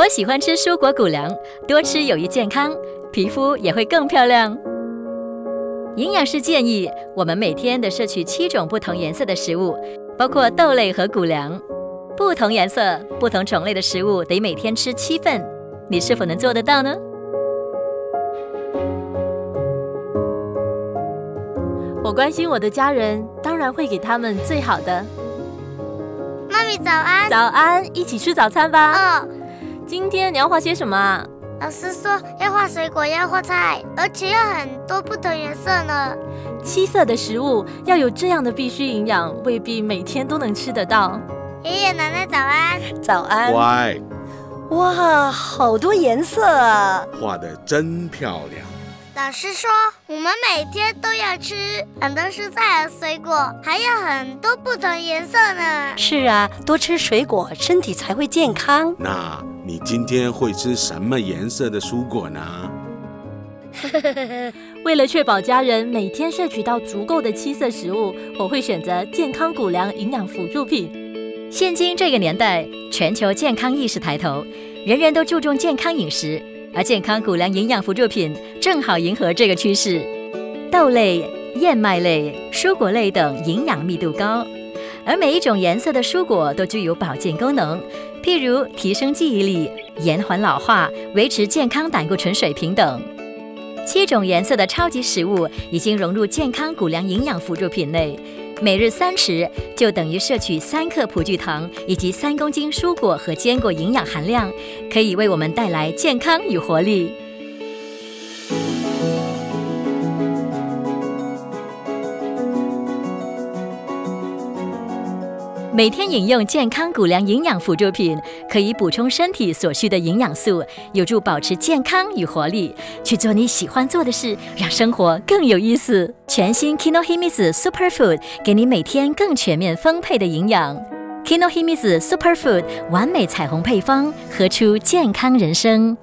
我喜欢吃蔬果谷粮，多吃有益健康，皮肤也会更漂亮。营养师建议我们每天得摄取7种不同颜色的食物，包括豆类和谷粮。不同颜色、不同种类的食物得每天吃7份，你是否能做得到呢？ 我关心我的家人，当然会给他们最好的。 妈咪早安。 早安，一起吃早餐吧。 哦， 今天你要画些什么啊？ 老师说要画水果，要画菜，而且要很多不同颜色呢。 7色的食物要有这样的必需营养，未必每天都能吃得到。 爷爷奶奶早安。 早安。 乖。 哇，好多颜色啊！ 画得真漂亮。 老师说我们每天都要吃很多蔬菜和水果，还有很多不同颜色呢。 是啊，多吃水果，身体才会健康。 那你今天会吃什么颜色的蔬果呢？ 为了确保家人每天摄取到足够的7色食物，我会选择健康谷粮营养辅助品。 现今这个年代，全球健康意识抬头，人人都注重健康饮食，而健康谷粮营养辅助品正好迎合这个趋势。豆类、燕麦类、蔬果类等营养密度高，而每一种颜色的蔬果都具有保健功能，譬如提升记忆力、延缓老化、维持健康胆固醇水平等。7种颜色的超级食物已经融入健康谷粮营养辅助品内，每日3匙就等于摄取3克葡聚糖以及3公斤蔬果和坚果营养含量，可以为我们带来健康与活力。每天饮用健康谷粮营养辅助品，可以补充身体所需的营养素，有助保持健康与活力。去做你喜欢做的事，让生活更有意思。全新 Kinohimitsu Superfood 给你每天更全面丰沛的营养。Kinohimitsu Superfood 完美彩虹配方，喝出健康人生。